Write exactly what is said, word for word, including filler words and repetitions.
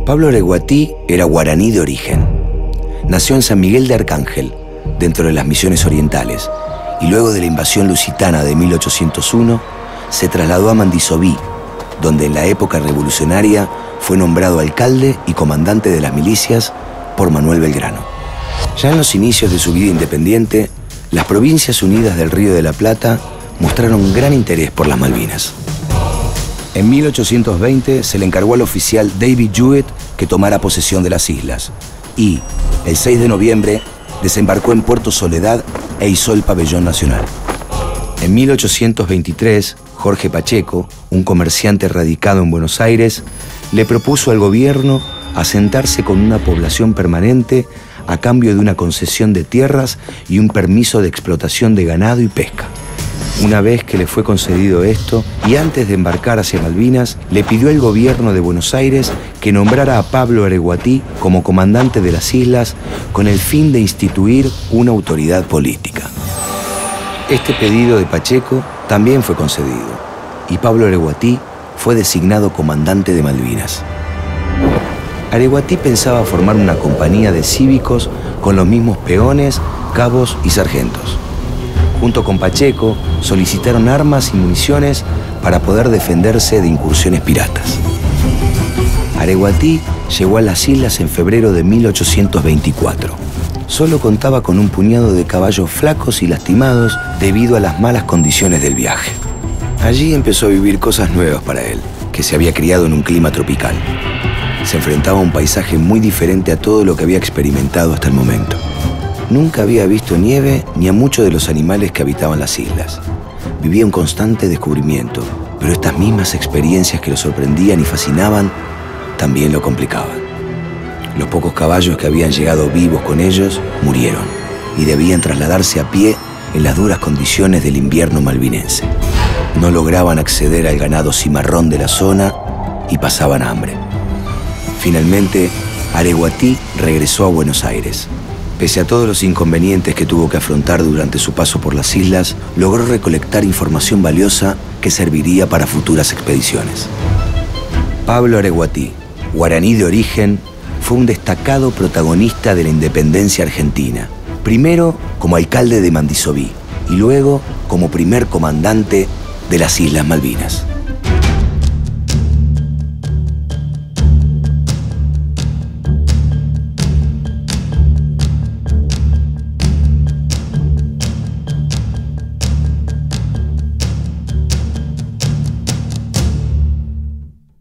Pablo Areguatí era guaraní de origen. Nació en San Miguel de Arcángel, dentro de las Misiones Orientales, y luego de la invasión lusitana de mil ochocientos uno, se trasladó a Mandisoví, donde en la época revolucionaria fue nombrado alcalde y comandante de las milicias por Manuel Belgrano. Ya en los inicios de su vida independiente, las Provincias Unidas del Río de la Plata mostraron un gran interés por las Malvinas. En mil ochocientos veinte se le encargó al oficial David Jewett que tomara posesión de las islas y, el seis de noviembre, desembarcó en Puerto Soledad e izó el pabellón nacional. En mil ochocientos veintitrés, Jorge Pacheco, un comerciante radicado en Buenos Aires, le propuso al gobierno asentarse con una población permanente a cambio de una concesión de tierras y un permiso de explotación de ganado y pesca. Una vez que le fue concedido esto, y antes de embarcar hacia Malvinas, le pidió al gobierno de Buenos Aires que nombrara a Pablo Areguatí como comandante de las islas con el fin de instituir una autoridad política. Este pedido de Pacheco también fue concedido, y Pablo Areguatí fue designado comandante de Malvinas. Areguatí pensaba formar una compañía de cívicos con los mismos peones, cabos y sargentos. Junto con Pacheco, solicitaron armas y municiones para poder defenderse de incursiones piratas. Areguatí llegó a las islas en febrero de mil ochocientos veinticuatro. Solo contaba con un puñado de caballos flacos y lastimados debido a las malas condiciones del viaje. Allí empezó a vivir cosas nuevas para él, que se había criado en un clima tropical. Se enfrentaba a un paisaje muy diferente a todo lo que había experimentado hasta el momento. Nunca había visto nieve ni a muchos de los animales que habitaban las islas. Vivía un constante descubrimiento, pero estas mismas experiencias que lo sorprendían y fascinaban también lo complicaban. Los pocos caballos que habían llegado vivos con ellos murieron y debían trasladarse a pie en las duras condiciones del invierno malvinense. No lograban acceder al ganado cimarrón de la zona y pasaban hambre. Finalmente, Areguatí regresó a Buenos Aires. Pese a todos los inconvenientes que tuvo que afrontar durante su paso por las islas, logró recolectar información valiosa que serviría para futuras expediciones. Pablo Areguatí, guaraní de origen, fue un destacado protagonista de la independencia argentina, primero como alcalde de Mandisoví y luego como primer comandante de las Islas Malvinas.